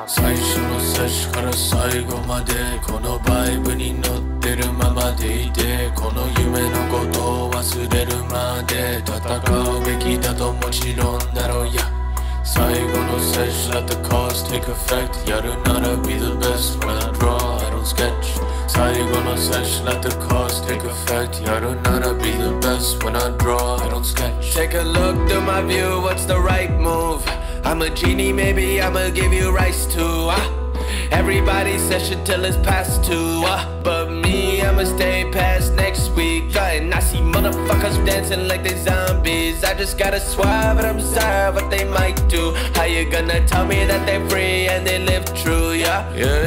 最初の最初から最後までこのバイブに乗ってるままでいてこの夢のことを忘れるまで戦うべきだともちろんだろうや最後の接種 Let the cause take effect やるなら be the best when I draw I don't sketch 最後の接種 Let the cause take effect やるなら be the best when I draw I don't sketch Take a look through my view what's the right move I'm a genie maybe I'ma give you rice too Everybody says shit till it's past 2 But me I'ma stay past next week And I see motherfuckers dancing like they zombies I just gotta swab and observe what they might do How you gonna tell me that they're free and they live true, yeah?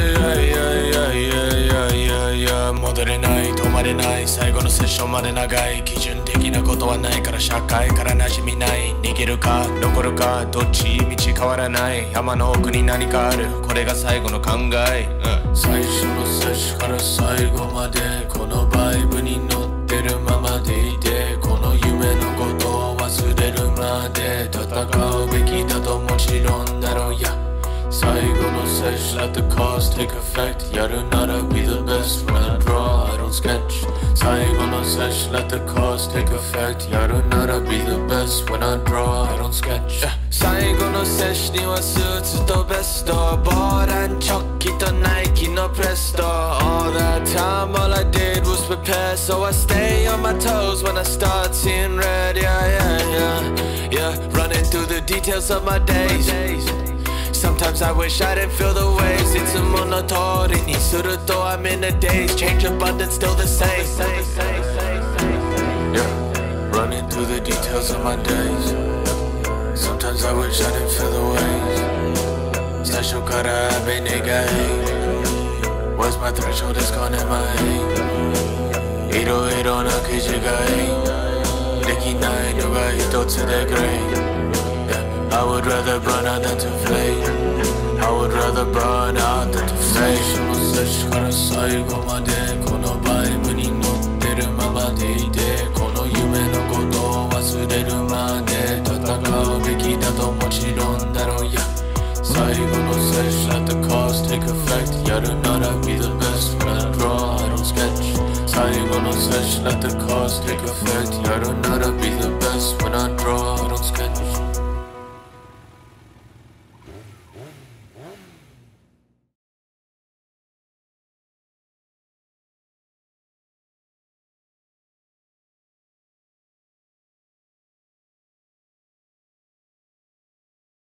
Yeah 戻れない止まれない最後のセッションまで長い基準的なことはないから社会から馴染みない逃げるか残るかどっち道変わらない山の奥に何かあるこれが最後の考え、最初の接種から最後までこのバイブに乗ってるままでいてこの夢のことを忘れるまで戦うべきだともちろんだろうや最後の接種 Let the cause take effect やるなら be the best when I draw I don't sketch 最後の接種 Let the cause take effect やるなら be the best when I draw I don't sketch 最後の接種にはスーツとベスト防弾チョッキとナイキのプレスト All that time all I did was prepare So I stay on my toes when I start seeing red Yeah Running through the details of my days Sometimes I wish I didn't feel the waves いつもの通りにすると I'm in a daze Change abundance still the same Yeah Running through the details of my days Sometimes I wish I didn't feel the waves 最初から雨願い What's my threshold is gone in my head いろいろな記事ができないのが一つで Great I would rather burn out than to fade I would rather burn out than to fade 最初の接種から最後までこのバイブに乗ってるままでいてこの夢のことを忘れるまで戦うべきだともちろんだろうや最後の接種 Let the cause take effect やるなら be the best when I draw I don't sketch 最後の接種 Let the cause take effect やるなら be the best when I draw I don't sketch